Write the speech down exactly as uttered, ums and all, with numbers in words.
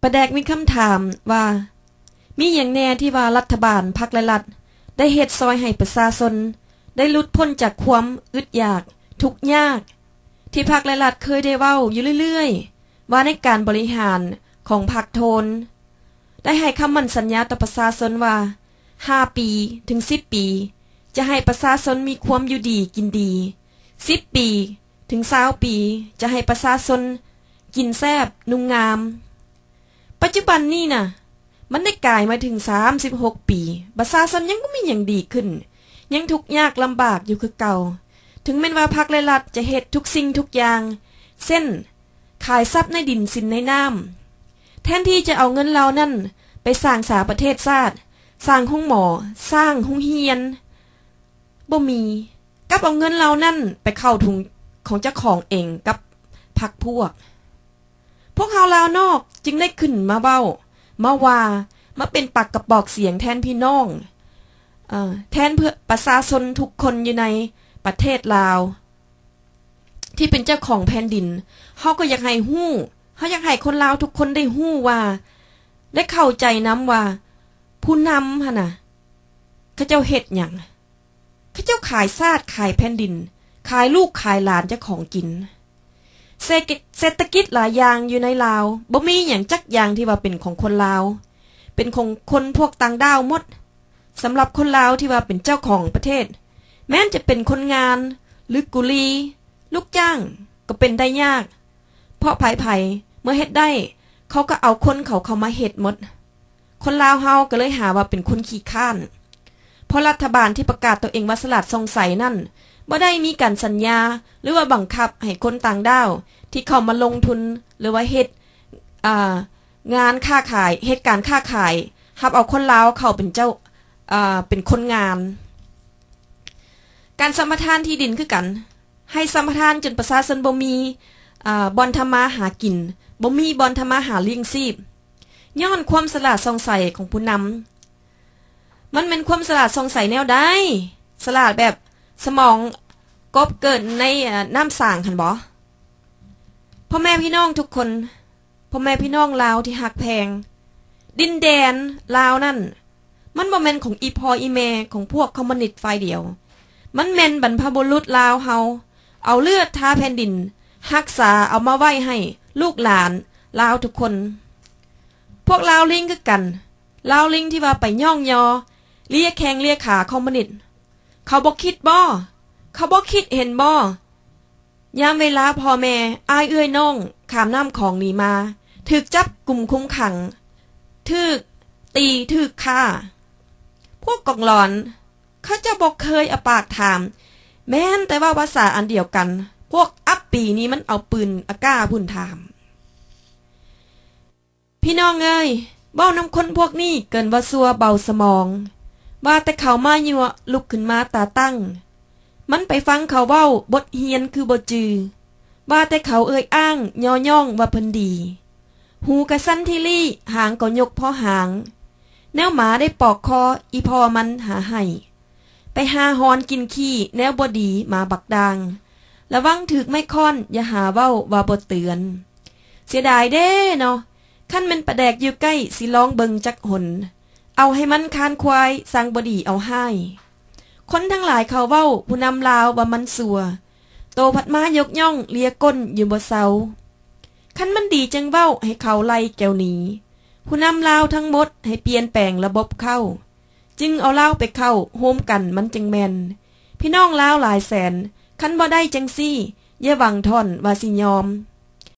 ประแดกมีคำถามว่ามีอย่างแน่ที่ว่ารัฐบาลพรรคและรัฐได้เฮ็ดซอยให้ประชาชนได้หลุดพ้นจากความอึดอยากทุกข์ยากที่พรรคและรัฐเคยได้เว้าอยู่เรื่อยๆว่าในการบริหารของพรรคโทนได้ให้คำมั่นสัญญาต่อประชาชนว่าห้าปีถึงสิบปีจะให้ประชาชนมีความอยู่ดีกินดีสิบปีถึงยี่สิบปีจะให้ประชาชนกินแซ่บนุ่งงามปัจจุบันนี้น่ะมันได้กลายมาถึงสามสิบหกปีประชาชนยังบ่มีหยังดีขึ้นยังทุกข์ยากลำบากอยู่คือเก่าถึงแม้ว่าพรรคและรัฐจะเฮ็ดทุกสิ่งทุกอย่างเช่นขายทรัพย์ในดินสินในน้ำแทนที่จะเอาเงินเรานั่นไปสร้างสาประเทศชาติสร้างห้องหมอสร้างห้องเรียนบ่มีกับเอาเงินเรานั่นไปเข้าถุงของเจ้าของเองกับพรรคพวกพวกเฮาลาวนอกจึงได้ขึ้นมาเว้ามาว่ามาเป็นปากกระบอกเสียงแทนพี่น้องเอ่อแทนเพื่อประชาชนทุกคนอยู่ในประเทศลาวที่เป็นเจ้าของแผ่นดินเฮาก็อยากให้ฮู้เฮาอยากให้คนลาวทุกคนได้ฮู้ว่าได้เข้าใจนำว่าผู้นำหั่นน่ะเขาเจ้าเฮ็ดหยังเขาเจ้าขายชาติขายแผ่นดินขายลูกขายหลานเจ้าของกินเศรษฐกิจหลายอย่างอยู่ในลาวบ่มีหยังจักอย่างที่ว่าเป็นของคนลาวเป็นของคนพวกต่างดาวหมดสำหรับคนลาวที่ว่าเป็นเจ้าของประเทศแม้นจะเป็นคนงานหรือกุลีลูกจ้างก็เป็นได้ยากเพราะไผๆเมื่อเฮ็ดได้เขาก็เอาคนเขาเข้ามาเฮ็ดหมดคนลาวเฮาก็เลยหาว่าเป็นคนขี้ข้านเพราะรัฐบาลที่ประกาศตัวเองว่าสลัดทรงใสนั่นบ่ได้มีการสัญญาหรือว่าบังคับให้คนต่างดาวที่เข้ามาลงทุนหรือว่าเฮ็ดอ่างานค้าขายเฮ็ดการค้าขายรับเอาคนลาวเข้าเป็นเจ้าอ่าเป็นคนงานการสัมปทานที่ดินคือกันให้สัมปทานจนประชาชนบ่มีอ่าบ่อนทำมาหากินบ่มีบ่อนทำมาหาเลี้ยงชีพย้อนความสลาดส่องใสของผู้นำมันเป็นความสลาดส่องใสแนวใดสลาดแบบสมองกบเกิดในน้ำสางหั่นบ่พ่อแม่พี่น้องทุกคนพ่อแม่พี่น้องลาวที่ฮักแพงดินแดนลาวนั่นมันบ่แม่นของอีพ่ออีแม่ของพวกคอมมิวนิสต์ฝ่ายเดียวมันแม่นบรรพบุรุษลาวเฮาเอาเลือดทาแผ่นดินรักษาเอามาไว้ให้ลูกหลานลาวทุกคนพวกลาวลิงคือกันลาวลิงที่ว่าไปย่องยอเลียแข้งเลียขาคอมมิวนิสต์เขาบ่คิดบ่เขาบ่คิดเห็นบ่ยามเวลาพ่อแม่อ้ายเอื้อยน้องข้ามน้ำของหนีมาถูกจับกลุ่มคุมขังถูกตีถูกฆ่าพวกกองหลอนเขาจะบ่เคยเอาปากถามแม้นแต่ว่าภาษาอันเดียวกันพวกอัปปีนี้มันเอาปืนอากาพุ่นถามพี่น้องเอ้ยเบ้านำคนพวกนี้เกินว่าซัวเบาสมองว่าแต่เขามายั่วลุกขึ้นมาตาตั้งมันไปฟังเขาเว้าบทเฮียนคือบ่จือว่าแต่เขาเอ่ยอ้างย่อย่องว่าเพิ่นดีหูกะสั้นที่ลี่หางก็ยกพอหางแนวหมาได้ปอกคออีพอมันหาให้ไปหาฮอนกินขี้แนวบ่ดีหมาบักดังระวังถึกไม่ค้อนอย่าหาเว้าว่าบ่เตือนเสียดายเด้เนาะคันแม่นประแดกอยู่ใกล้สิลองเบิ่งจักหนเอาให้มันคานควายสั่งบ่ดีเอาให้คนทั้งหลายเขาเว้าผู้นำลาวว่ามันสัวโตพัดมายกย่องเลียก้นอยู่บ่เซาคันมันดีจังเว้าให้เขาไล่แก้วหนีผู้นำลาวทั้งหมดให้เปลี่ยนแปลงระบบเข้าจึงเอาลาวไปเข้าโฮมกันมันจังแม่นพี่น้องลาวหลายแสนคันบ่ได้จังซี่อย่าหวังท่อนว่าสิยอม